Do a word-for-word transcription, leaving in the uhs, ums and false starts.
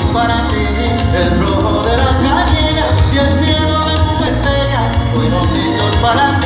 para ti, el rojo de las gallinas y el cielo de tus estrellas fueron hechos para ti.